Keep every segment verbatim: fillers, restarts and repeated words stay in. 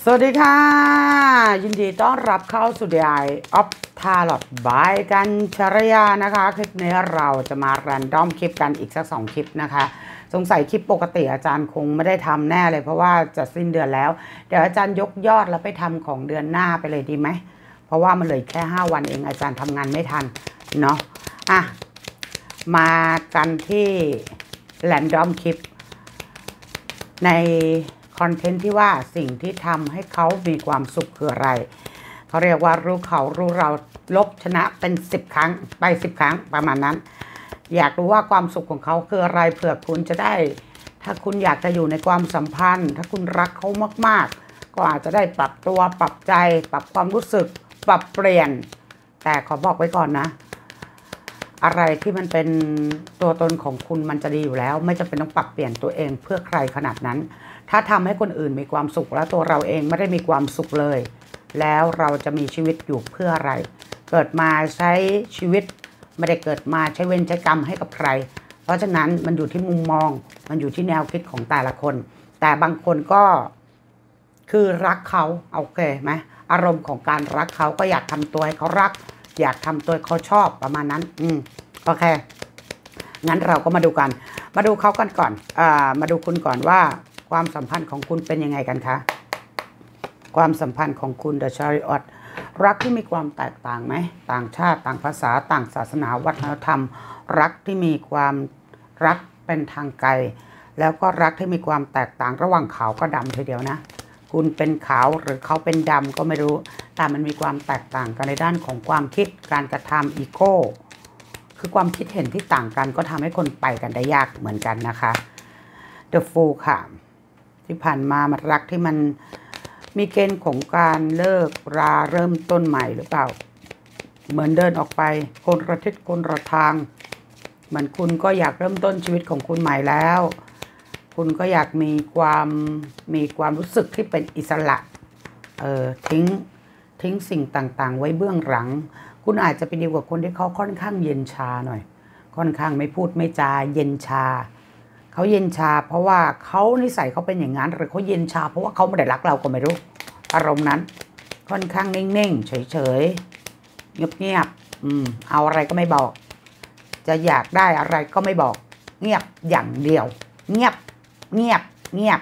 วัสดีค่ะยินดีต้อนรับเข้าสู่The Eye of Tarot by กัญชรยานะคะคลิปนี้เราจะมาแรนดอมคลิปกันอีกสักสองคลิปนะคะสงสัยคลิปปกติอาจารย์คงไม่ได้ทำแน่เลยเพราะว่าจะสิ้นเดือนแล้วเดี๋ยวอาจารย์ยกยอดแล้วไปทำของเดือนหน้าไปเลยดีไหมเพราะว่ามันเหลือแค่ห้าวันเองอาจารย์ทำงานไม่ทันเนาะอ่ะมากันที่แรนดอมคลิปในคอนเทนต์ที่ว่าสิ่งที่ทำให้เขามีความสุขคืออะไรเขาเรียกว่ารู้เขารู้เราลบชนะเป็นสิบครั้งไปสิบครั้งประมาณนั้นอยากรู้ว่าความสุขของเขาคืออะไรเผื่อคุณจะได้ถ้าคุณอยากจะอยู่ในความสัมพันธ์ถ้าคุณรักเขามากๆก็อาจจะได้ปรับตัวปรับใจปรับความรู้สึกปรับเปลี่ยนแต่ขอบอกไว้ก่อนนะอะไรที่มันเป็นตัวตนของคุณมันจะดีอยู่แล้วไม่จำเป็นต้องปรับเปลี่ยนตัวเองเพื่อใครขนาดนั้นถ้าทำให้คนอื่นมีความสุขแล้วตัวเราเองไม่ได้มีความสุขเลยแล้วเราจะมีชีวิตอยู่เพื่ออะไรเกิดมาใช้ชีวิตไม่ได้เกิดมาใช้เวรใช้กรรมให้กับใครเพราะฉะนั้นมันอยู่ที่มุมมองมันอยู่ที่แนวคิดของแต่ละคนแต่บางคนก็คือรักเขาโอเคไหมอารมณ์ของการรักเขาก็อยากทำตัวให้เขารักอยากทำตัวเขาชอบประมาณนั้นอืมโอเคงั้นเราก็มาดูกันมาดูเขากันก่อนอ่ามาดูคุณก่อนว่าความสัมพันธ์ของคุณเป็นยังไงกันคะความสัมพันธ์ของคุณ The Chariot รักที่มีความแตกต่างไหมต่างชาติต่างภาษาต่างศาสนาวัฒนธรรมรักที่มีความรักเป็นทางไกลแล้วก็รักที่มีความแตกต่างระหว่างขาวกับดำทีเดียวนะคุณเป็นขาวหรือเขาเป็นดำก็ไม่รู้แต่มันมีความแตกต่างกันในด้านของความคิดการกระทำอีโก้คือความคิดเห็นที่ต่างกันก็ทำให้คนไปกันได้ยากเหมือนกันนะคะ The Fool ค่ะที่ผ่านมามันรักที่มันมีเกณฑ์ของการเลิกราเริ่มต้นใหม่หรือเปล่าเหมือนเดินออกไปคนละทิศคนละทางเหมือนคุณก็อยากเริ่มต้นชีวิตของคุณใหม่แล้วคุณก็อยากมีความมีความรู้สึกที่เป็นอิสระเออทิ้งทิ้งสิ่งต่างๆไว้เบื้องหลังคุณอาจจะไปดีกว่าคนที่เขาค่อนข้างเย็นชาหน่อยค่อนข้างไม่พูดไม่จาเย็นชาเขาเย็นชาเพราะว่าเขานิสัยเขาเป็นอย่างนั้นหรือเขาเย็นชาเพราะว่าเขาไม่ได้รักเราก็ไม่รู้อารมณ์นั้นค่อนข้างนิ่งๆเฉยๆเงียบๆอืมเอาอะไรก็ไม่บอกจะอยากได้อะไรก็ไม่บอกเงียบอย่างเดียวเงียบเงียบเงียบ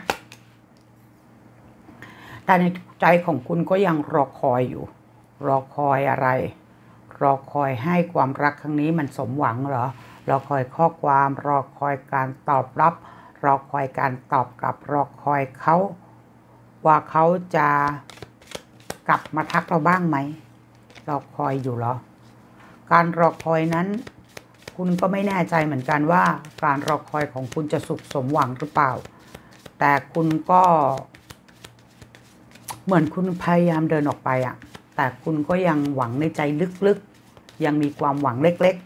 แต่ในใจของคุณก็ยังรอคอยอยู่รอคอยอะไรรอคอยให้ความรักครั้งนี้มันสมหวังเหรอรอคอยข้อความรอคอยการตอบรับรอคอยการตอบกลับรอคอยเขาว่าเขาจะกลับมาทักเราบ้างไหมรอคอยอยู่เหรอการรอคอยนั้นคุณก็ไม่แน่ใจเหมือนกันว่าการรอคอยของคุณจะสุขสมหวังหรือเปล่าแต่คุณก็เหมือนคุณพยายามเดินออกไปอะแต่คุณก็ยังหวังในใจลึกๆยังมีความหวังเล็ก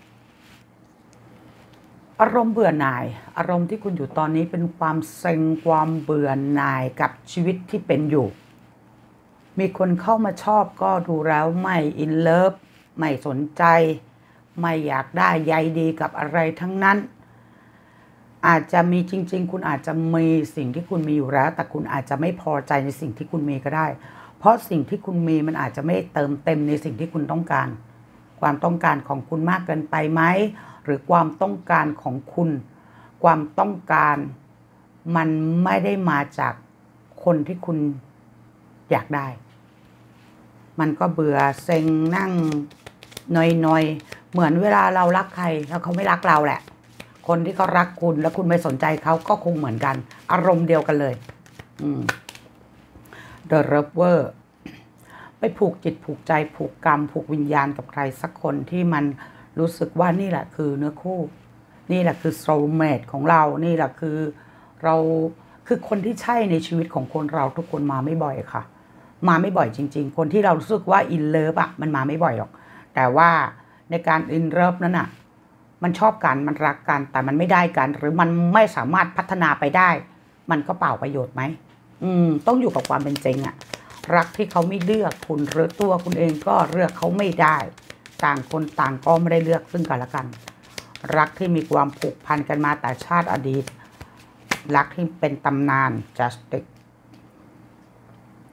ๆอารมณ์เบื่อหน่ายอารมณ์ที่คุณอยู่ตอนนี้เป็นความเซ็งความเบื่อหน่ายกับชีวิตที่เป็นอยู่มีคนเข้ามาชอบก็ดูแล้วไม่อินเลิฟไม่สนใจไม่อยากได้ใยดีกับอะไรทั้งนั้นอาจจะมีจริงๆคุณอาจจะมีสิ่งที่คุณมีอยู่แล้วแต่คุณอาจจะไม่พอใจในสิ่งที่คุณมีก็ได้เพราะสิ่งที่คุณมีมันอาจจะไม่เติมเต็มในสิ่งที่คุณต้องการความต้องการของคุณมากเกินไปไหมหรือความต้องการของคุณความต้องการมันไม่ได้มาจากคนที่คุณอยากได้มันก็เบื่อเซ็งนั่งนอยๆเหมือนเวลาเรารักใครแล้วเขาไม่รักเราแหละคนที่เขารักคุณแล้วคุณไม่สนใจเขาก็คงเหมือนกันอารมณ์เดียวกันเลยอืม The Lover ไปผูกจิตผูกใจผูกกรรมผูกวิญญาณกับใครสักคนที่มันรู้สึกว่านี่แหละคือเนื้อคู่นี่แหละคือ soulmate ของเรานี่แหละคือเราคือคนที่ใช่ในชีวิตของคนเราทุกคนมาไม่บ่อยค่ะมาไม่บ่อยจริงๆคนที่เรารู้สึกว่า in love อะมันมาไม่บ่อยหรอกแต่ว่าในการ in love นั้นอะมันชอบกันมันรักกันแต่มันไม่ได้กันหรือมันไม่สามารถพัฒนาไปได้มันก็เปล่าประโยชน์ไหมอืมต้องอยู่กับความเป็นจริงอะรักที่เขาไม่เลือกคุณหรือตัวคุณเองก็เลือกเขาไม่ได้ต่างคนต่างก็ไม่ได้เลือกซึ่งกันและกันรักที่มีความผูกพันกันมาแต่ชาติอดีตรักที่เป็นตำนาน justice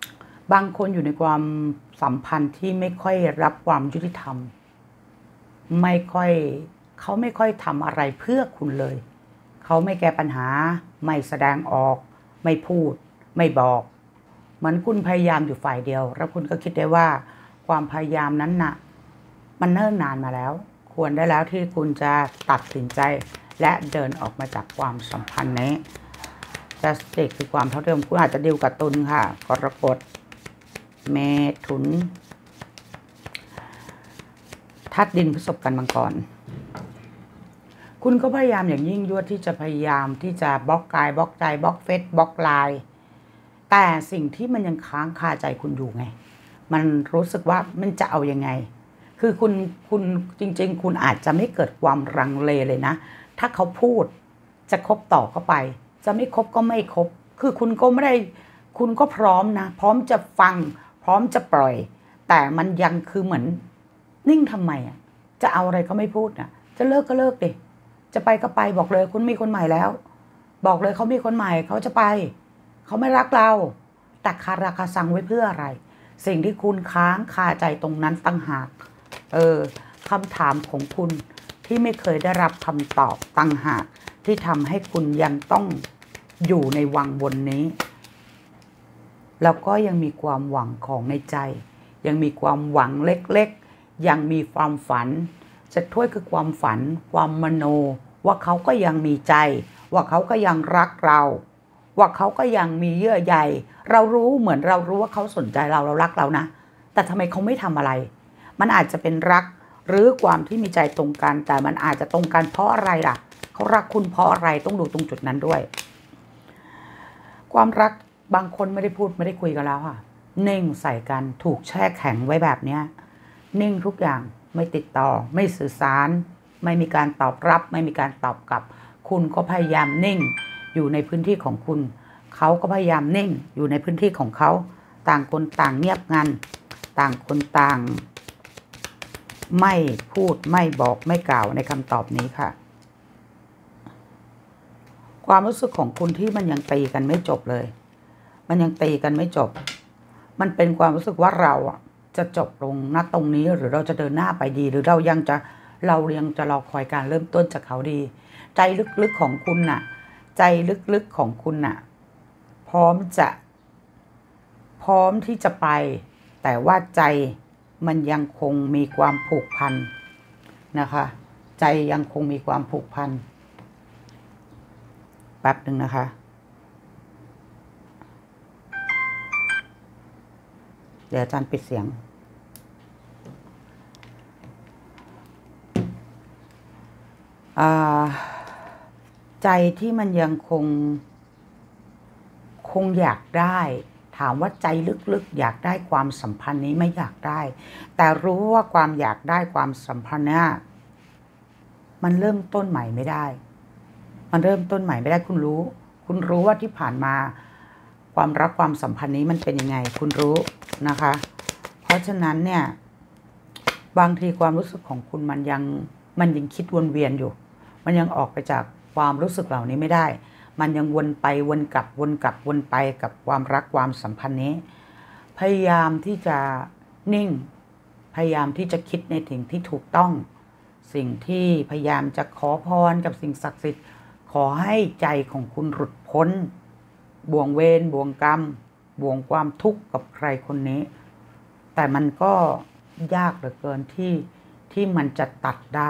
บางคนอยู่ในความสัมพันธ์ที่ไม่ค่อยรับความยุติธรรมไม่ค่อยเขาไม่ค่อยทำอะไรเพื่อคุณเลยเขาไม่แก้ปัญหาไม่แสดงออกไม่พูดไม่บอกเหมือนคุณพยายามอยู่ฝ่ายเดียวแล้วคุณก็คิดได้ว่าความพยายามนั้นน่ะมันเนิ่นนานมาแล้วควรได้แล้วที่คุณจะตัดสินใจและเดินออกมาจากความสัมพันธ์นี้จะสเต็กคือความเท่าเดิมคุณอาจจะดีลกับตุลค่ะกรกฎเมถุนธาตุดินพฤษภกันมังกรคุณก็พยายามอย่างยิ่งยวดที่จะพยายามที่จะบล็อกกายบล็อกใจบล็อกเฟซบล็อกไลน์แต่สิ่งที่มันยังค้างคาใจคุณอยู่ไงมันรู้สึกว่ามันจะเอายังไงคือคุณคุณจริงๆคุณอาจจะไม่เกิดความรังเลเลยนะถ้าเขาพูดจะคบต่อก็ไปจะไม่คบก็ไม่คบคือคุณก็ไม่ได้คุณก็พร้อมนะพร้อมจะฟังพร้อมจะปล่อยแต่มันยังคือเหมือนนิ่งทำไมอ่ะจะเอาอะไรก็ไม่พูดนะจะเลิกก็เลิกดิจะไปก็ไปบอกเลยคุณมีคนใหม่แล้วบอกเลยเขามีคนใหม่เขาจะไปเขาไม่รักเราแต่คาราคาซังไว้เพื่ออะไรสิ่งที่คุณค้างคาใจตรงนั้นตั้งหากเออคำถามของคุณที่ไม่เคยได้รับคำตอบตั้งหากที่ทำให้คุณยังต้องอยู่ในวังวนนี้แล้วก็ยังมีความหวังของในใจยังมีความหวังเล็กๆยังมีความฝันจะถ้วยคือความฝันความมโนว่าเขาก็ยังมีใจว่าเขาก็ยังรักเราว่าเขาก็ยังมีเยื่อใยเรารู้เหมือนเรารู้ว่าเขาสนใจเราเรารักเรานะแต่ทำไมเขาไม่ทำอะไรมันอาจจะเป็นรักหรือความที่มีใจตรงกันแต่มันอาจจะตรงกันเพราะอะไรล่ะเขารักคุณเพราะอะไรต้องดูตรงจุดนั้นด้วยความรักบางคนไม่ได้พูดไม่ได้คุยกันแล้วค่ะนิ่งใส่กันถูกแช่แข็งไว้แบบนี้นิ่งทุกอย่างไม่ติดต่อไม่สื่อสารไม่มีการตอบรับไม่มีการตอบกลับคุณก็พยายามนิ่งอยู่ในพื้นที่ของคุณเขาก็พยายามนิ่งอยู่ในพื้นที่ของเขาต่างคนต่างเงียบงันต่างคนต่างไม่พูดไม่บอกไม่กล่าวในคำตอบนี้ค่ะความรู้สึกของคุณที่มันยังตีกันไม่จบเลยมันยังตีกันไม่จบมันเป็นความรู้สึกว่าเราอ่ะจะจบลงณตรงนี้หรือเราจะเดินหน้าไปดีหรือเรายังจะเรายังจะรอคอยการเริ่มต้นจากเขาดีใจลึกๆของคุณน่ะใจลึกๆของคุณน่ะพร้อมจะพร้อมที่จะไปแต่ว่าใจมันยังคงมีความผูกพันนะคะใจยังคงมีความผูกพันแป๊บหนึ่งนะคะเดี๋ยวอาจารย์ปิดเสียงใจที่มันยังคงคงอยากได้ถามว่าใจลึกๆอยากได้ความสัมพันธ์นี้ไม่อยากได้แต่รู้ว่าความอยากได้ความสัมพันธ์นี้มันเริ่มต้นใหม่ไม่ได้มันเริ่มต้นใหม่ไม่ได้คุณรู้คุณรู้ว่าที่ผ่านมาความรักความสัมพันธ์นี้มันเป็นยังไงคุณรู้นะคะเพราะฉะนั้นเนี่ยบางทีความรู้สึกของคุณมันยังมันยังคิดวนเวียนอยู่มันยังออกไปจากความรู้สึกเหล่านี้ไม่ได้มันยังวนไปวนกลับวนกลับวนไปกับความรักความสัมพันธ์นี้พยายามที่จะนิ่งพยายามที่จะคิดในสิ่งที่ถูกต้องสิ่งที่พยายามจะขอพรกับสิ่งศักดิ์สิทธิ์ขอให้ใจของคุณหลุดพ้นบ่วงเวรบ่วงกรรมบ่วงความทุกข์กับใครคนนี้แต่มันก็ยากเหลือเกินที่ที่มันจะตัดได้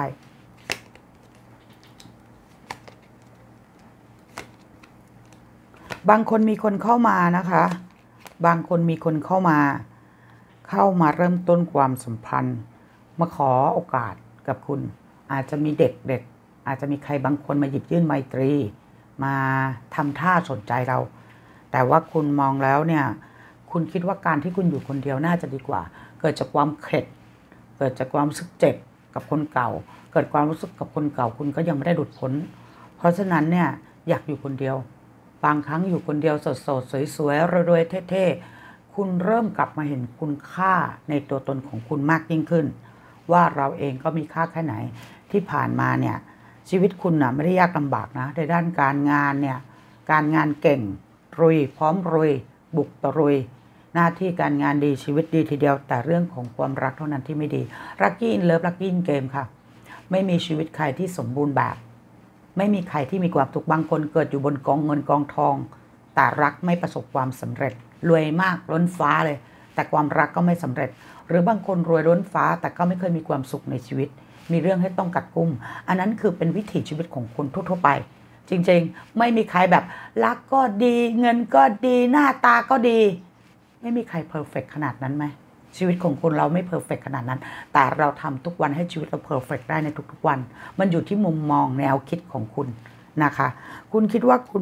บางคนมีคนเข้ามานะคะบางคนมีคนเข้ามาเข้ามาเริ่มต้นความสัมพันธ์มาขอโอกาสกับคุณอาจจะมีเด็กเด็กอาจจะมีใครบางคนมาหยิบยื่นไมตรีมาทำท่าสนใจเราแต่ว่าคุณมองแล้วเนี่ยคุณคิดว่าการที่คุณอยู่คนเดียวน่าจะดีกว่าเกิดจากความเข็ดเกิดจากความรู้สึกเจ็บกับคนเก่าเกิดความรู้สึกกับคนเก่าคุณก็ยังไม่ได้หลุดพ้นเพราะฉะนั้นเนี่ยอยากอยู่คนเดียวบางครั้งอยู่คนเดียวสดๆสวยๆรวยๆเท่ๆคุณเริ่มกลับมาเห็นคุณค่าในตัวตนของคุณมากยิ่งขึ้นว่าเราเองก็มีค่าแค่ไหนที่ผ่านมาเนี่ยชีวิตคุณน่ะไม่ได้ยากลำบากนะในด้านการงานเนี่ยการงานเก่งรุยพร้อมรุยบุกตะรุยหน้าที่การงานดีชีวิตดีทีเดียวแต่เรื่องของความรักเท่านั้นที่ไม่ดีรักกี้อินเลิฟรักกี้อินเกมค่ะไม่มีชีวิตใครที่สมบูรณ์แบบไม่มีใครที่มีความสุขบางคนเกิดอยู่บนกองเงินกองทองแต่รักไม่ประสบความสำเร็จรวยมากล้นฟ้าเลยแต่ความรักก็ไม่สำเร็จหรือบางคนรวยล้นฟ้าแต่ก็ไม่เคยมีความสุขในชีวิตมีเรื่องให้ต้องกัดกุ้มอันนั้นคือเป็นวิถีชีวิตของคนทั่วๆไปจริงๆไม่มีใครแบบรักก็ดีเงินก็ดีหน้าตาก็ดีไม่มีใครเพอร์เฟกต์ขนาดนั้นไหมชีวิตของคนเราไม่เพอร์เฟกต์ขนาดนั้นแต่เราทำทุกวันให้ชีวิตเราเพอร์เฟกต์ได้ในทุกๆวันมันอยู่ที่มุมมองแนวคิดของคุณนะคะคุณคิดว่าคุณ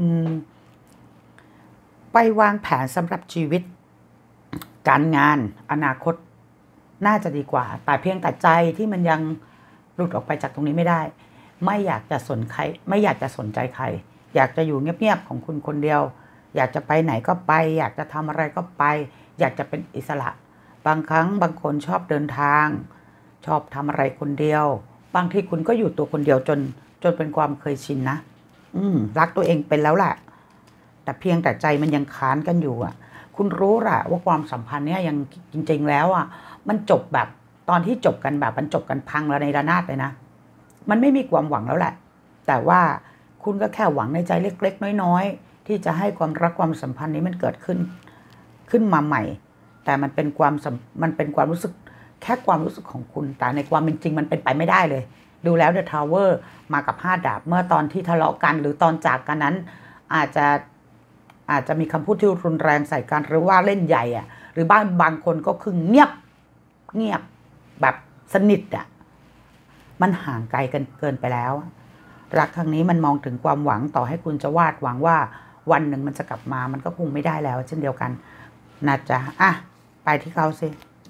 ไปวางแผนสำหรับชีวิตการงานอนาคตน่าจะดีกว่าแต่เพียงแต่ใจที่มันยังหลุดออกไปจากตรงนี้ไม่ได้ไม่อยากจะสนใครไม่อยากจะสนใจใครอยากจะอยู่เงียบๆของคุณคนเดียวอยากจะไปไหนก็ไปอยากจะทำอะไรก็ไปอยากจะเป็นอิสระบางครั้งบางคนชอบเดินทางชอบทำอะไรคนเดียวบางทีคุณก็อยู่ตัวคนเดียวจนจนเป็นความเคยชินนะอืมรักตัวเองเป็นแล้วแหละแต่เพียงแต่ใจมันยังค้านกันอยู่อ่ะคุณรู้แหละว่าความสัมพันธ์เนี้ยยังจริงๆแล้วอ่ะมันจบแบบตอนที่จบกันแบบมันจบกันพังแล้วในระนาดเลยนะมันไม่มีความหวังแล้วแหละแต่ว่าคุณก็แค่หวังในใจเล็กๆน้อยๆที่จะให้ความรักความสัมพันธ์นี้มันเกิดขึ้นขึ้นมาใหม่แต่มันเป็นความมันเป็นความรู้สึกแค่ความรู้สึกของคุณแต่ในความเป็นจริงมันเป็นไปไม่ได้เลยดูแล้วเดอะทาวเวอร์มากับห้าดาบเมื่อตอนที่ทะเลาะกันหรือตอนจากกันนั้นอาจจะอาจจะมีคำพูดที่รุนแรงใส่กันหรือว่าเล่นใหญ่อะหรือบ้านบางคนก็คือเงียบเงียบแบบสนิทอะมันห่างไกลกันเกินไปแล้วรักครั้งนี้มันมองถึงความหวังต่อให้คุณจะวาดหวังว่าวันหนึ่งมันจะกลับมามันก็คงไม่ได้แล้วเช่นเดียวกันนะจ๊ะอ่ะไปที่เขาสิ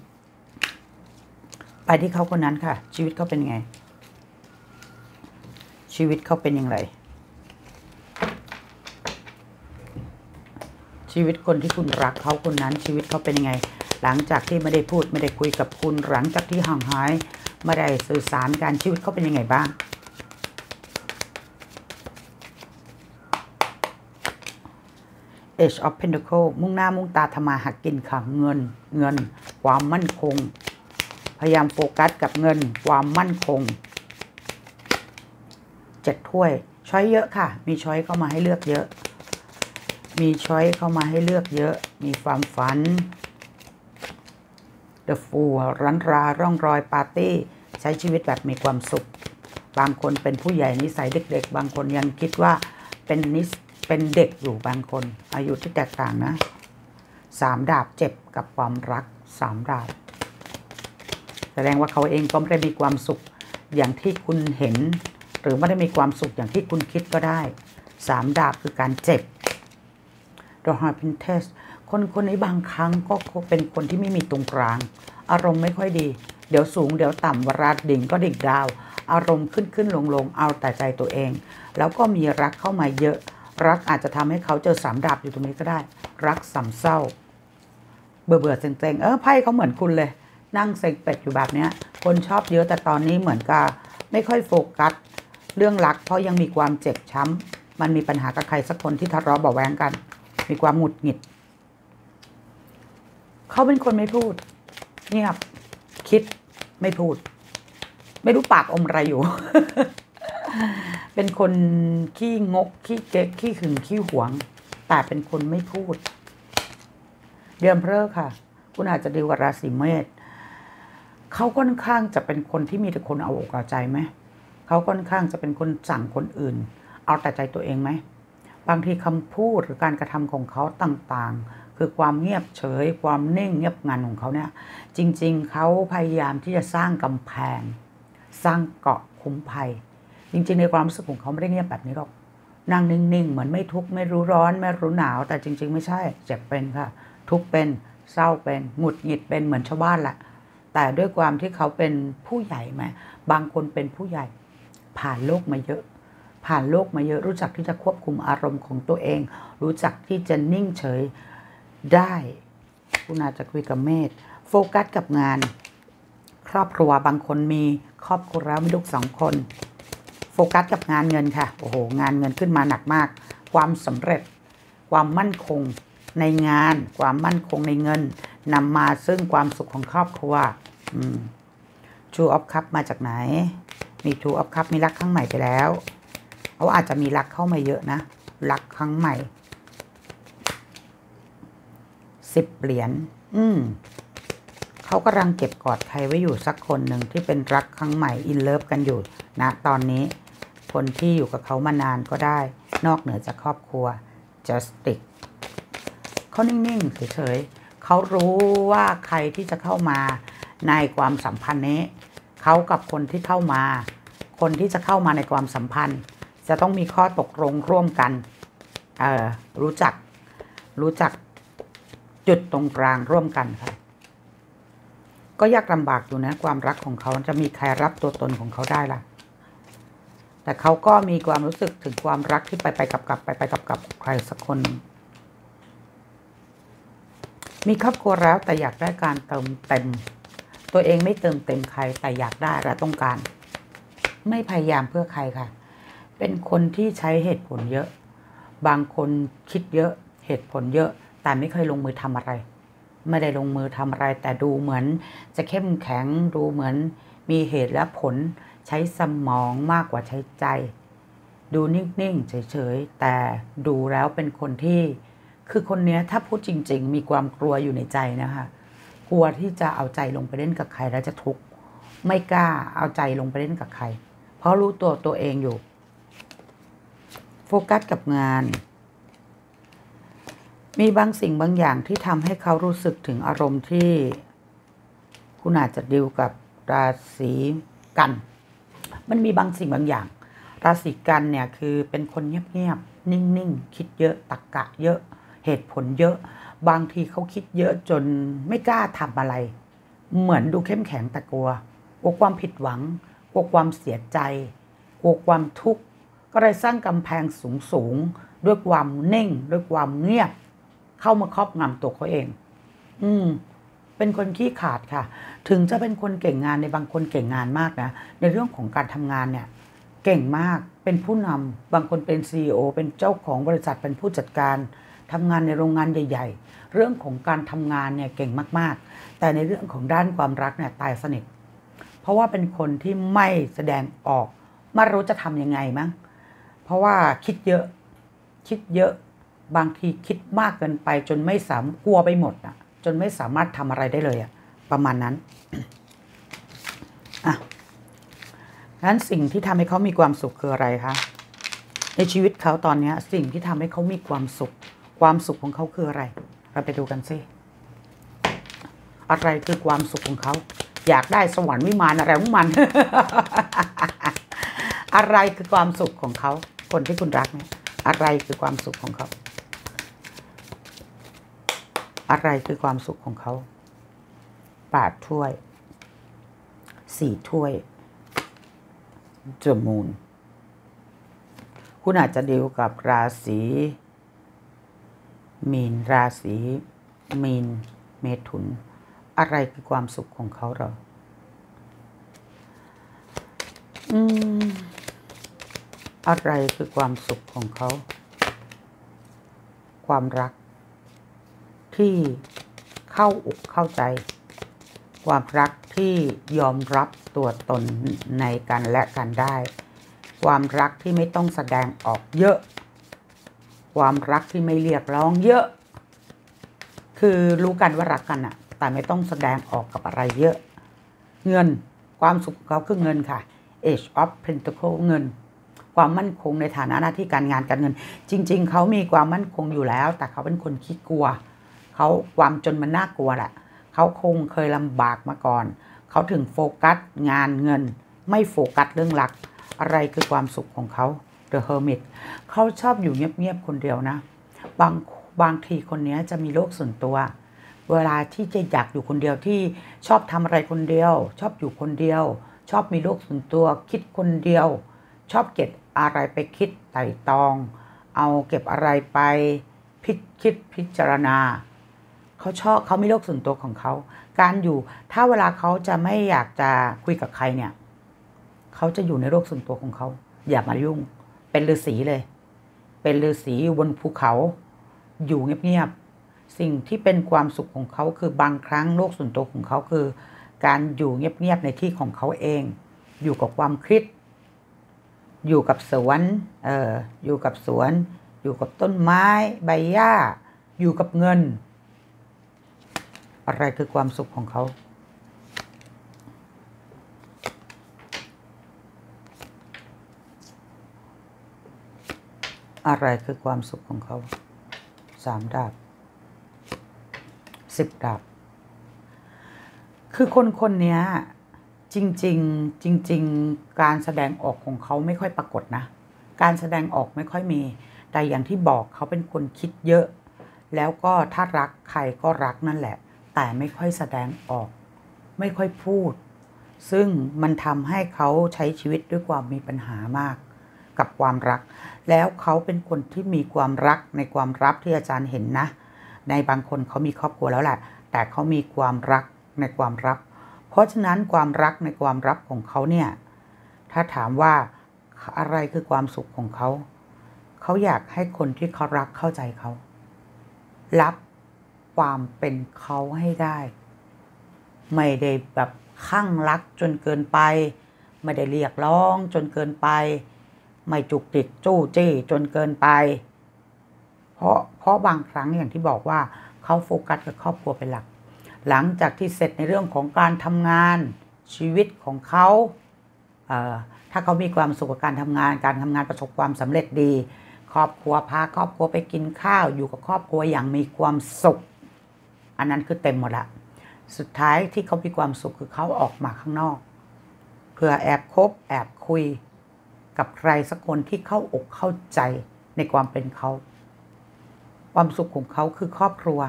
ไปที่เขาคนนั้นค่ะชีวิตเขาเป็นไงชีวิตเขาเป็นอย่างไรชีวิตคนที่คุณรักเขาคนนั้นชีวิตเขาเป็นยังไงหลังจากที่ไม่ได้พูดไม่ได้คุยกับคุณหลังจากที่ห่างหายไม่ได้สื่อสารกันชีวิตเขาเป็นยังไงบ้างAge of Pentacle มุ่งหน้ามุ่งตาทำมาหากินค่ะเงินเงินความมั่นคงพยายามโฟกัสกับเงินความมั่นคงเจ็ดถ้วยช้อยเยอะค่ะมีช้อยเข้ามาให้เลือกเยอะมีช้อยเข้ามาให้เลือกเยอะมีความฝัน The Fool รันราร่องรอยปาร์ตี้ใช้ชีวิตแบบมีความสุขบางคนเป็นผู้ใหญ่นิสัยเด็กๆบางคนยังคิดว่าเป็นนิสเป็นเด็กอยู่บางคนอายุที่แตกต่างนะสามดาบเจ็บกับความรักสามดาบแสดงว่าเขาเองก็ไม่ได้มีความสุขอย่างที่คุณเห็นหรือไม่ได้มีความสุขอย่างที่คุณคิดก็ได้สามดาบคือการเจ็บ The High Priestess คนคนนี้บางครั้งก็เป็นคนที่ไม่มีตรงกลางอารมณ์ไม่ค่อยดีเดี๋ยวสูงเดี๋ยวต่ำเวลาดิ่งก็ดิ่งดาวอารมณ์ขึ้นขึ้นลงลงเอาแต่ใจตัวเองแล้วก็มีรักเข้ามาเยอะรักอาจจะทำให้เขาเจอสามดาบอยู่ตรงนี้ก็ได้รักสามเศร้าเบื่อเบื่อเซ็งๆเออไพ่เขาเหมือนคุณเลยนั่งเซ็งเป็ดอยู่แบบนี้คนชอบเยอะแต่ตอนนี้เหมือนกับไม่ค่อยโฟกัสเรื่องรักเพราะยังมีความเจ็บช้ำมันมีปัญหากับใครสักคนที่ทะเลาะเบาะแว้งกันมีความหงุดหงิดเขาเป็นคนไม่พูดเงียบคิดไม่พูดไม่รู้ปากอมอะไรอยู่ เป็นคนขี้งกขี้เก๊กขี้ขึงขี้หวงแต่เป็นคนไม่พูดเดือนเพลอค่ะคุณอาจจะดีกว่าราศีเมษเขาค่อนข้างจะเป็นคนที่มีแต่คนเอาอกเอาใจไหมเขาค่อนข้างจะเป็นคนสั่งคนอื่นเอาแต่ใจตัวเองไหมบางทีคำพูดหรือการกระทำของเขาต่างๆคือความเงียบเฉยความนิ่งเงียบงันของเขาเนี่ยจริงๆเขาพยายามที่จะสร้างกำแพงสร้างเกราะคุ้มภัยจริงๆในความรู้สึกของเขาไม่ได้เงียบแบบนี้หรอกนั่งนิ่งๆเหมือนไม่ทุกข์ไม่รู้ร้อนไม่รู้หนาวแต่จริงๆไม่ใช่เจ็บเป็นค่ะทุกข์เป็นเศร้าเป็นหงุดหงิดเป็นเหมือนชาวบ้านแหละแต่ด้วยความที่เขาเป็นผู้ใหญ่ไหมบางคนเป็นผู้ใหญ่ผ่านโลกมาเยอะผ่านโลกมาเยอะรู้จักที่จะควบคุมอารมณ์ของตัวเองรู้จักที่จะนิ่งเฉยได้คุณอาจจะคุยกับเมธโฟกัสกับงานครอบครัวบางคนมีครอบครัวแล้วมีลูกสองคนโฟกัสกับงานเงินค่ะโอ้โหงานเงินขึ้นมาหนักมากความสำเร็จความมั่นคงในงานความมั่นคงในเงินนำมาซึ่งความสุขของครอบครัวอืม Two of Cups มาจากไหนมี Two of Cups มีรักครั้งใหม่ไปแล้วเขาอาจจะมีรักเข้ามาเยอะนะรักครั้งใหม่สิบเหรียญอืมเขากำลังเก็บกอดใครไว้อยู่สักคนหนึ่งที่เป็นรักครั้งใหม่อินเลิฟกันอยู่นะตอนนี้คนที่อยู่กับเขามานานก็ได้นอกเหนือจากครอบครัว Justice เขานิ่งๆเฉยๆเขารู้ว่าใครที่จะเข้ามาในความสัมพันธ์นี้เขากับคนที่เข้ามาคนที่จะเข้ามาในความสัมพันธ์จะต้องมีข้อตกลงร่วมกันเอ่อรู้จักรู้จักจุดตรงกลางร่วมกันค่ะก็ยากลำบากอยู่นะความรักของเขาจะมีใครรับตัวตนของเขาได้ล่ะแต่เขาก็มีความรู้สึกถึงความรักที่ไปไปกับกับไปไปกับกับใครสักคนมีครอบครัวแล้วแต่อยากได้การเติมเต็มตัวเองไม่เติมเต็มใครแต่อยากได้และต้องการไม่พยายามเพื่อใครค่ะเป็นคนที่ใช้เหตุผลเยอะบางคนคิดเยอะเหตุผลเยอะแต่ไม่เคยลงมือทำอะไรไม่ได้ลงมือทำอะไรแต่ดูเหมือนจะเข้มแข็งดูเหมือนมีเหตุและผลใช้สมองมากกว่าใช้ใจดูนิ่งๆเฉยๆแต่ดูแล้วเป็นคนที่คือคนนี้ถ้าพูดจริงๆมีความกลัวอยู่ในใจนะคะกลัวที่จะเอาใจลงไปเล่นกับใครแล้วจะทุกข์ไม่กล้าเอาใจลงไปเล่นกับใครเพราะรู้ตัวตัวเองอยู่โฟกัสกับงานมีบางสิ่งบางอย่างที่ทำให้เขารู้สึกถึงอารมณ์ที่คุณอาจจะดิวกับราศีกันมันมีบางสิ่งบางอย่างราศีกันเนี่ยคือเป็นคนเงียบๆนิ่งๆคิดเยอะตรรกะเยอะเหตุผลเยอะบางทีเขาคิดเยอะจนไม่กล้าทำอะไรเหมือนดูเข้มแข็งแต่กลัวกลัวความผิดหวังกลัวความเสียใจกลัวความทุกข์ก็เลยสร้างกำแพงสูงๆด้วยความนิ่งด้วยความเงียบเข้ามาครอบงำตัวเขาเองอืมเป็นคนขี้ขาดค่ะถึงจะเป็นคนเก่งงานในบางคนเก่งงานมากนะในเรื่องของการทำงานเนี่ยเก่งมากเป็นผู้นำบางคนเป็น ซี อี โอ เป็นเจ้าของบริษัทเป็นผู้จัดการทำงานในโรงงานใหญ่ๆเรื่องของการทำงานเนี่ยเก่งมากๆแต่ในเรื่องของด้านความรักเนี่ยตายสนิทเพราะว่าเป็นคนที่ไม่แสดงออกไม่รู้จะทำยังไงมั้งเพราะว่าคิดเยอะคิดเยอะบางทีคิดมากเกินไปจนไม่สามกลัวไปหมดอ่ะจนไม่สามารถทำอะไรได้เลยอ่ะประมาณนั้นอ่ะงั้นสิ่งที่ทำให้เขามีความสุขคืออะไรคะในชีวิตเขาตอนนี้สิ่งที่ทำให้เขามีความสุขความสุขของเขาคืออะไรเราไปดูกันสิอะไรคือความสุขของเขาอยากได้สวรรค์วิมานอะไรของมัน อะไรคือความสุขของเขาคนที่คุณรักเนี่ยอะไรคือความสุขของเขาอะไรคือความสุขของเขาแปดถ้วยสี่ถ้วยเจอมูนคุณอาจจะดีลกับราศีมีนราศีมีนเมถุนอะไรคือความสุขของเขาเหรออืมอะไรคือความสุขของเขาความรักที่เข้าอกเข้าใจความรักที่ยอมรับตัวตนในกันและกันได้ความรักที่ไม่ต้องแสดงออกเยอะความรักที่ไม่เรียกร้องเยอะคือรู้กันว่ารักกันอะแต่ไม่ต้องแสดงออกกับอะไรเยอะเงินความสุขของเขาคือเงินค่ะ Age of Pentacle เงินความมั่นคงในฐานะหน้าที่การงานการเงินจริงๆเขามีความมั่นคงอยู่แล้วแต่เขาเป็นคนขี้กลัวเขาความจนมันน่ากลัวแหละเขาคงเคยลำบากมาก่อนเขาถึงโฟกัสงานเงินไม่โฟกัสเรื่องรักอะไรคือความสุขของเขา The Hermit เขาชอบอยู่เงียบๆคนเดียวนะบางบางทีคนนี้จะมีโลกส่วนตัวเวลาที่จะอยากอยู่คนเดียวที่ชอบทำอะไรคนเดียวชอบอยู่คนเดียวชอบมีโลกส่วนตัวคิดคนเดียวชอบเก็บอะไรไปคิดไต่ตองเอาเก็บอะไรไปพิคิดพิจารณาเขาชอบเขามีโลกส่วนตัวของเขาการอยู่ถ้าเวลาเขาจะไม่อยากจะคุยกับใครเนี่ยเขาจะอยู่ในโลกส่วนตัวของเขาอย่ามายุ่งเป็นฤาษีเลยเป็นฤาษีอยู่บนภูเขาอยู่เงียบสิ่งที่เป็นความสุขของเขาคือบางครั้งโลกส่วนตัวของเขาคือการอยู่เงียบๆในที่ของเขาเองอยู่กับความคิดอยู่กับสวนเอ่ออยู่กับสวนอยู่กับต้นไม้ใบหญ้าอยู่กับเงินอะไรคือความสุขของเขาอะไรคือความสุขของเขาสามดาบสิบดาบคือคนคนนี้จริงๆจริงๆการแสดงออกของเขาไม่ค่อยปรากฏนะการแสดงออกไม่ค่อยมีแต่อย่างที่บอกเขาเป็นคนคิดเยอะแล้วก็ถ้ารักใครก็รักนั่นแหละแต่ไม่ค่อยแสดงออกไม่ค่อยพูดซึ่งมันทำให้เขาใช้ชีวิตด้วยความมีปัญหามากกับความรักแล้วเขาเป็นคนที่มีความรักในความลับที่อาจารย์เห็นนะในบางคนเขามีครอบครัวแล้วแหละแต่เขามีความรักในความลับเพราะฉะนั้นความรักในความลับของเขาเนี่ยถ้าถามว่าอะไรคือความสุขของเขาเขาอยากให้คนที่เขารักเข้าใจเขารับความเป็นเขาให้ได้ไม่ได้แบบข้างรักจนเกินไปไม่ได้เรียกร้องจนเกินไปไม่จุกจิกจู้จี้จนเกินไปเพราะเพราะบางครั้งอย่างที่บอกว่าเขาโฟกัสกับครอบครัวเป็นหลักหลังจากที่เสร็จในเรื่องของการทำงานชีวิตของเขาเอ่อถ้าเขามีความสุขกับการทำงานการทำงานประสบความสำเร็จดีครอบครัวพาครอบครัวไปกินข้าวอยู่กับครอบครัวอย่างมีความสุขอันนั้นคือเต็มหมดละสุดท้ายที่เขามีความสุขคือเขาออกมาข้างนอกเพื่อแอบคบแอบคุยกับใครสักคนที่เข้าอกเข้าใจในความเป็นเขาความสุขของเขาคือครอบครัว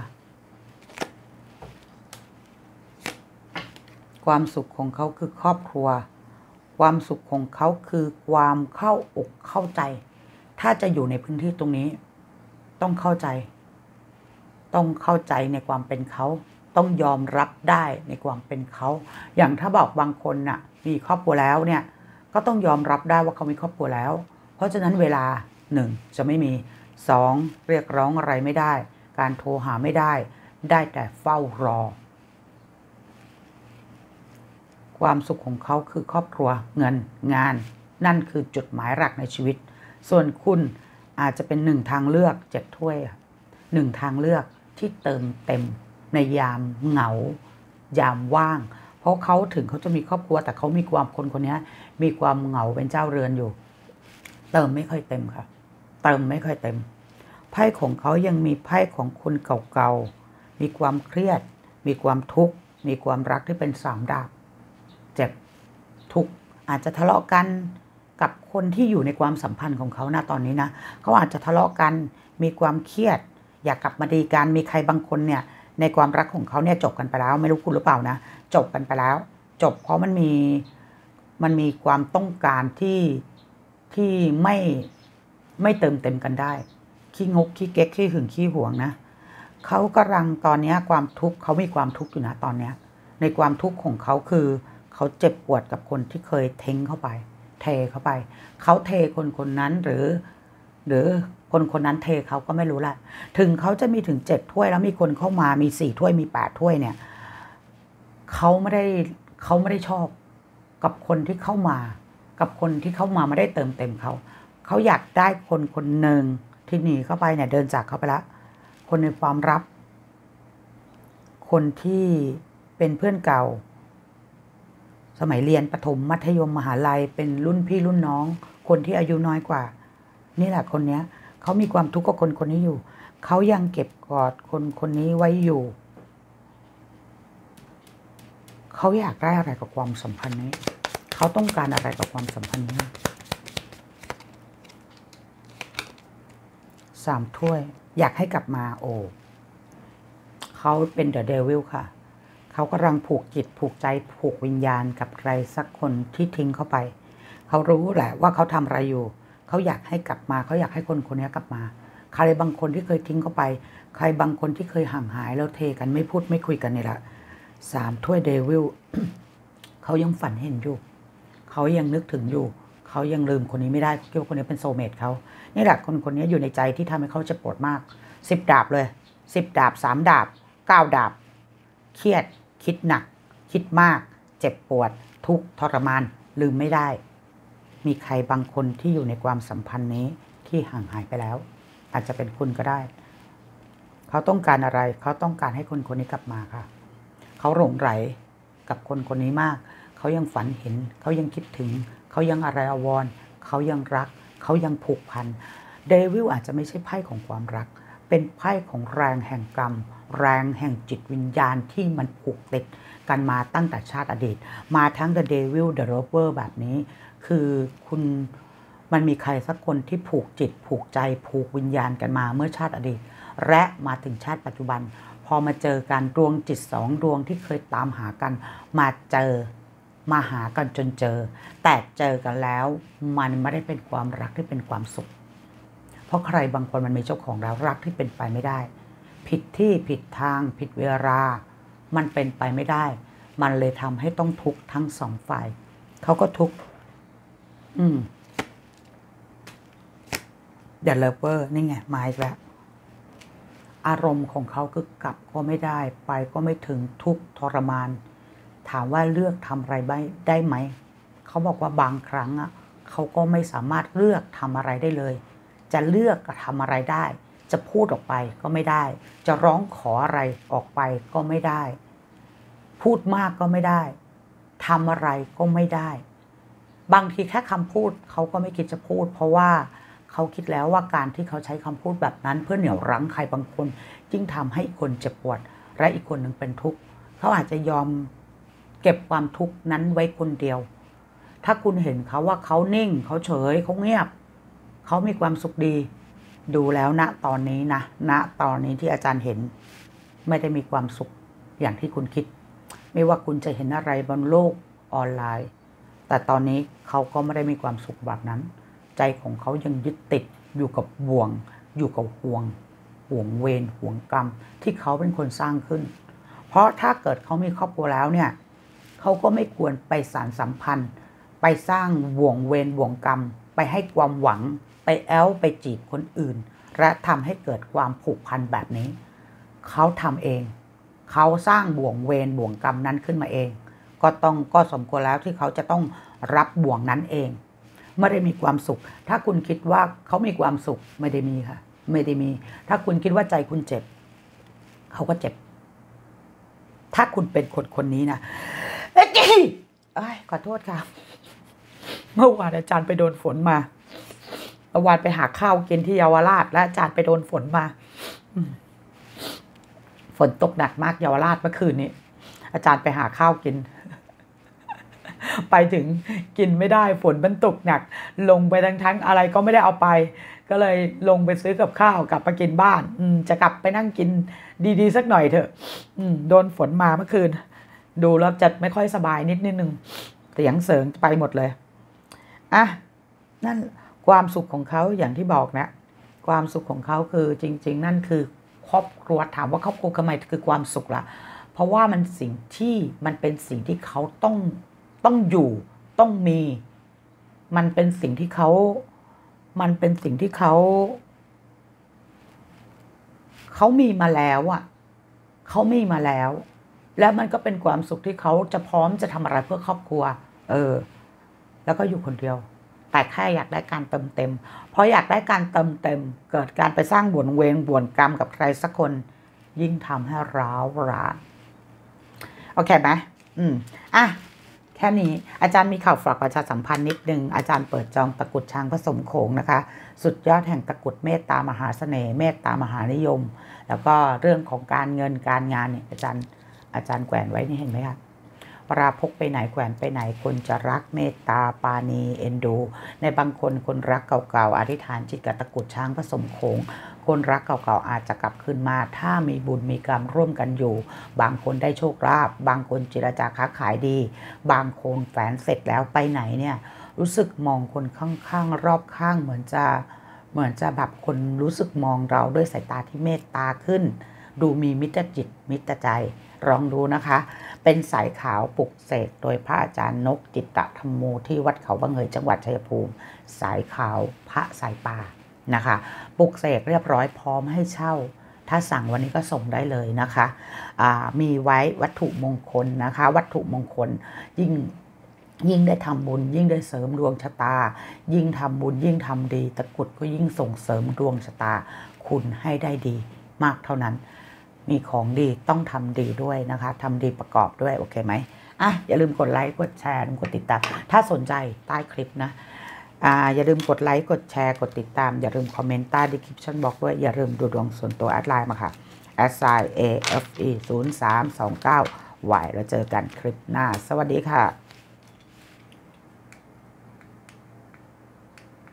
ความสุขของเขาคือครอบครัวความสุขของเขาคือความเข้าอกเข้าใจถ้าจะอยู่ในพื้นที่ตรงนี้ต้องเข้าใจต้องเข้าใจในความเป็นเขาต้องยอมรับได้ในความเป็นเขาอย่างถ้าบอกบางคนน่ะมีครอบครัวแล้วเนี่ยก็ต้องยอมรับได้ว่าเขามีครอบครัวแล้วเพราะฉะนั้นเวลาหนึ่งจะไม่มีสองเรียกร้องอะไรไม่ได้การโทรหาไม่ได้ได้แต่เฝ้ารอความสุขของเขาคือครอบครัวเงินงานนั่นคือจุดหมายหลักในชีวิตส่วนคุณอาจจะเป็นหนึ่งทางเลือกเจ็ดถ้วยหนึ่งทางเลือกที่เติมเต็มในยามเหงายามว่างเพราะเขาถึงเขาจะมีครอบครัวแต่เขามีความคนคนนี้มีความเหงาเป็นเจ้าเรือนอยู่เติมไม่ค่อยเต็มค่ะเติมไม่ค่อยเต็มไพ่ของเขายังมีไพ่ของคนเก่าๆมีความเครียดมีความทุกข์มีความรักที่เป็นสามดาบเจ็บทุกข์อาจจะทะเลาะกันกับคนที่อยู่ในความสัมพันธ์ของเขาณตอนนี้นะเขาอาจจะทะเลาะกันมีความเครียดอยากกลับมาดีกันมีใครบางคนเนี่ยในความรักของเขาเนี่ยจบกันไปแล้วไม่รู้คุณหรือเปล่านะจบกันไปแล้วจบเพราะมันมีมันมีความต้องการที่ที่ไม่ไม่เติมเต็มกันได้ขี้งกขี้เก๊กขี้หึงขี้หวงนะเขากำลังตอนนี้ความทุกข์เขามีความทุกข์อยู่นะตอนนี้ในความทุกข์ของเขาคือเขาเจ็บปวดกับคนที่เคยทิ้งเข้าไปเทเข้าไปเขาเทคนคนนั้นหรือหรือคนคนนั้นเทเขาก็ไม่รู้แหละถึงเขาจะมีถึงเจ็ดถ้วยแล้วมีคนเข้ามามีสี่ถ้วยมีแปดถ้วยเนี่ยเขาไม่ได้เขาไม่ได้ชอบกับคนที่เข้ามากับคนที่เข้ามาไม่ได้เติมเต็มเขาเขาอยากได้คนคนหนึ่งที่หนีเข้าไปเนี่ยเดินจากเขาไปแล้วคนในความลับคนที่เป็นเพื่อนเก่าสมัยเรียนประถมมัธยมมหาลัยเป็นรุ่นพี่รุ่นน้องคนที่อายุน้อยกว่านี่แหละคนนี้เขามีความทุกข์กับคนคนนี้อยู่เขายังเก็บกอดคนคนนี้ไว้อยู่เขาอยากได้อะไรกับความสัมพันธ์นี้เขาต้องการอะไรกับความสัมพันธ์นี้สามถ้วยอยากให้กลับมาโอ้เขาเป็นเดอะเดวิลค่ะเขากำลังผูกจิตผูกใจผูกวิญญาณกับใครสักคนที่ทิ้งเขาไปเขารู้แหละว่าเขาทำอะไรอยู่เขาอยากให้กลับมาเขาอยากให้คนคนนี้กลับมาใครบางคนที่เคยทิ้งเขาไปใครบางคนที่เคยห่างหายแล้วเทกันไม่พูดไม่คุยกันนี่แหละสามถ้วยเดวิล เขายังฝันเห็นอยู่เขายังนึกถึงอยู่เขายังลืมคนนี้ไม่ได้คิดว่าคนนี้เป็นโซลเมทเขานี่แหละคนคนนี้อยู่ในใจที่ทำให้เขาเจ็บปวดมากสิบดาบเลยสิบดาบสามดาบเก้าดาบเครียดคิดหนักคิดมากเจ็บปวดทุกข์ทรมานลืมไม่ได้มีใครบางคนที่อยู่ในความสัมพันธ์นี้ที่ห่างหายไปแล้วอาจจะเป็นคุณก็ได้เขาต้องการอะไรเขาต้องการให้คนคนนี้กลับมาค่ะเขาหลงไหลกับคนคนนี้มากเขายังฝันเห็นเขายังคิดถึงเขายังอะไรอาวรณ์เขายังรักเขายังผูกพันเดวิลอาจจะไม่ใช่ไพ่ของความรักเป็นไพ่ของแรงแห่งกรรมแรงแห่งจิตวิญญาณที่มันผูกติดกันมาตั้งแต่ชาติอดีตมาทั้ง The Devil The Lover แบบนี้คือคุณมันมีใครสักคนที่ผูกจิตผูกใจผูกวิญญาณกันมาเมื่อชาติอดีตและมาถึงชาติปัจจุบันพอมาเจอกันดวงจิตสองดวงที่เคยตามหากันมาเจอมาหากันจนเจอแต่เจอกันแล้วมันไม่ได้เป็นความรักที่เป็นความสุขเพราะใครบางคนมันมีเจ้าของแล้วรักที่เป็นไปไม่ได้ผิดที่ผิดทางผิดเวลามันเป็นไปไม่ได้มันเลยทำให้ต้องทุกข์ทั้งสองฝ่ายเขาก็ทุกข์อืมเดลเวอร์นี่ไงมาอีกแล้วอารมณ์ของเขาคือกลับก็ไม่ได้ไปก็ไม่ถึงทุกข์ทรมานถามว่าเลือกทำอะไรได้ไหมเขาบอกว่าบางครั้งอ่ะเขาก็ไม่สามารถเลือกทำอะไรได้เลยจะเลือกทำอะไรได้จะพูดออกไปก็ไม่ได้จะร้องขออะไรออกไปก็ไม่ได้พูดมากก็ไม่ได้ทำอะไรก็ไม่ได้บางทีแค่คำพูดเขาก็ไม่คิดจะพูดเพราะว่าเขาคิดแล้วว่าการที่เขาใช้คำพูดแบบนั้นเพื่อเหนี่ยวรั้งใครบางคนยิ่งทำให้อีกคนเจ็บปวดและอีกคนหนึ่งเป็นทุกข์เขาอาจจะยอมเก็บความทุกข์นั้นไว้คนเดียวถ้าคุณเห็นเขาว่าเขานิ่งเขาเฉยเขาเงียบเขามีความสุขดีดูแล้วณตอนนี้นะณตอนนี้ที่อาจารย์เห็นไม่ได้มีความสุขอย่างที่คุณคิดไม่ว่าคุณจะเห็นอะไรบนโลกออนไลน์แต่ตอนนี้เขาก็ไม่ได้มีความสุขแบบนั้นใจของเขายังยึดติดอยู่กับบ่วงอยู่กับห่วงห่วงเวรห่วงกรรมที่เขาเป็นคนสร้างขึ้นเพราะถ้าเกิดเขามีครอบครัวแล้วเนี่ยเขาก็ไม่ควรไปสานสัมพันธ์ไปสร้างบ่วงเวรบ่วงกรรมไปให้ความหวังไปแอลไปจีบคนอื่นและทำให้เกิดความผูกพันแบบนี้เขาทำเองเขาสร้างบ่วงเวรบ่วงกรรมนั้นขึ้นมาเองก็ต้องก็สมควรแล้วที่เขาจะต้องรับบ่วงนั้นเองไม่ได้มีความสุขถ้าคุณคิดว่าเขามีความสุขไม่ได้มีค่ะไม่ได้มีถ้าคุณคิดว่าใจคุณเจ็บเขาก็เจ็บถ้าคุณเป็นคนคนนี้นะเอ้ยขอโทษค่ะเมื่อวานอาจารย์ไปโดนฝนมาเมื่อวานไปหาข้าวกินที่เยาวราชและอาจารย์ไปโดนฝนมาฝนตกหนักมากเยาวราชเมื่อคืนนี้อาจารย์ไปหาข้าวกินไปถึงกินไม่ได้ฝนมันตกหนักลงไปทั้งทั้งอะไรก็ไม่ได้เอาไปก็เลยลงไปซื้อกับข้าวกลับมากินบ้านจะกลับไปนั่งกินดีๆสักหน่อยเถอะโดนฝนมาเมื่อคืนดูแล้วจะไม่ค่อยสบายนิดนิดนึงเสียงเสริงไปหมดเลยอ่ะนั่นความสุขของเขาอย่างที่บอกนะความสุขของเขาคือจริงๆนั่นคือครอบครัวถามว่าครอบครัวทำไมคือความสุขล่ะเพราะว่ามันสิ่งที่มันเป็นสิ่งที่เขาต้องต้องอยู่ต้องมีมันเป็นสิ่งที่เขามันเป็นสิ่งที่เขาเขามีมาแล้วอ่ะเขามีมาแล้วแล้วมันก็เป็นความสุขที่เขาจะพร้อมจะทำอะไรเพื่อครอบครัวเออแล้วก็อยู่คนเดียวแต่แค่อยากได้การเติมเต็มเพราะอยากได้การเติมเต็มเกิดการไปสร้างบ่วงเวรบ่วงกรรมกับใครสักคนยิ่งทำให้ร้าวรานโอเคไหมอืมอ่ะแค่นี้อาจารย์มีข่าวฝากประชาสัมพันธ์นิดนึงอาจารย์เปิดจองตะกุดช้างผสมโขงนะคะสุดยอดแห่งตะกุดเมตตามหาเสน่ห์เมตตามหานิยมแล้วก็เรื่องของการเงินการงานเนี่ยอาจารย์อาจารย์แขวนไว้นี่เห็นไหมคะเวลาพกไปไหนแขวนไปไหนคนจะรักเมตตาปาณีเอ็นดูในบางคนคนรักเก่าๆอธิษฐานจิตกับตะกุดช้างผสมโขงคนรักเก่าๆอาจจะกลับคืนมาถ้ามีบุญมีกรรมร่วมกันอยู่บางคนได้โชคลาภบางคนเจรจาค้าขายดีบางคนแฝนเสร็จแล้วไปไหนเนี่ยรู้สึกมองคนข้างๆรอบข้างเหมือนจะเหมือนจะแบบคนรู้สึกมองเราด้วยสายตาที่เมตตาขึ้นดูมีมิตรจิตมิตรใจลองดูนะคะเป็นสายขาวปลุกเสกโดยพระอาจารย์นกจิตตธรรมโมที่วัดเขาบางเงยจังหวัดชัยภูมิสายขาวพระสายป่านะคะปลุกเสกเรียบร้อยพร้อมให้เช่าถ้าสั่งวันนี้ก็ส่งได้เลยนะคะมีไว้วัตถุมงคลนะคะวัตถุมงคลยิ่งยิ่งได้ทำบุญยิ่งได้เสริมดวงชะตายิ่งทำบุญยิ่งทำดีตะกรุดก็ยิ่งส่งเสริมดวงชะตาคุณให้ได้ดีมากเท่านั้นมีของดีต้องทำดีด้วยนะคะทำดีประกอบด้วยโอเคไหมอ่ะอย่าลืมกดไลค์กดแชร์กดติดตามถ้าสนใจใต้คลิปนะอ่าอย่าลืมกดไลค์กดแชร์กดติดตามอย่าลืมคอมเมนต์ใต้ description box ด้วยอย่าลืมดูดวงส่วนตัวแอดไลน์มาค่ะ แอดไซน์ เอ เอฟ อี ศูนย์ สาม สอง เก้า วาย แล้วเจอกันคลิปหน้าสวัสดีค่ะ